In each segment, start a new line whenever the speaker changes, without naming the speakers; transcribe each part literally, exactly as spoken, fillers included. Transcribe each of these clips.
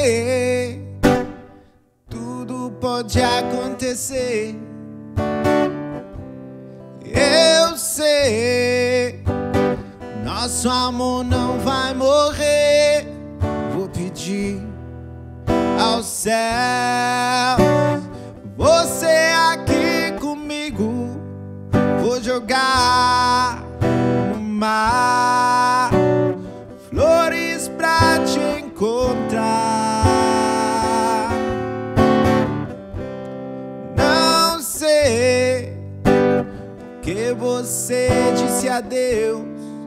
sei, tudo pode acontecer. Eu sei, nosso amor não vai morrer. Vou pedir ao céu, você aqui comigo. Vou jogar no mar flores pra te encontrar. Não sei que você disse adeus.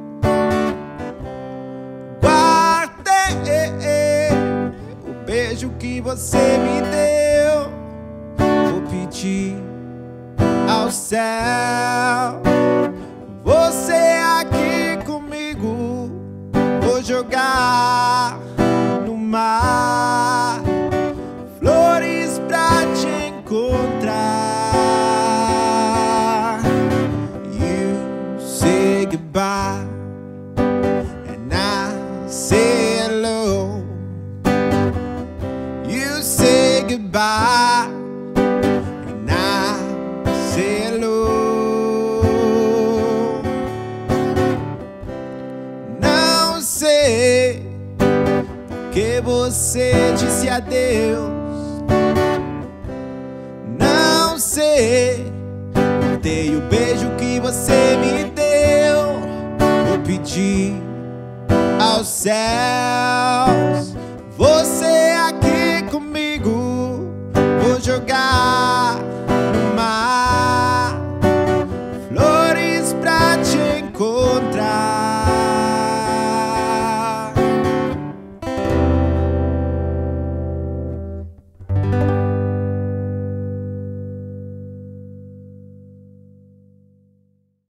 Guardei o beijo que você me deu. Vou pedir ao céu, você aqui comigo. Vou jogar no mar flores pra te encontrar. You say goodbye and I say hello. You say goodbye and I say hello. Não sei porque você disse adeus. Não sei, dei o beijo que você me deu. Vou pedir aos céus, você aqui comigo. Vou jogar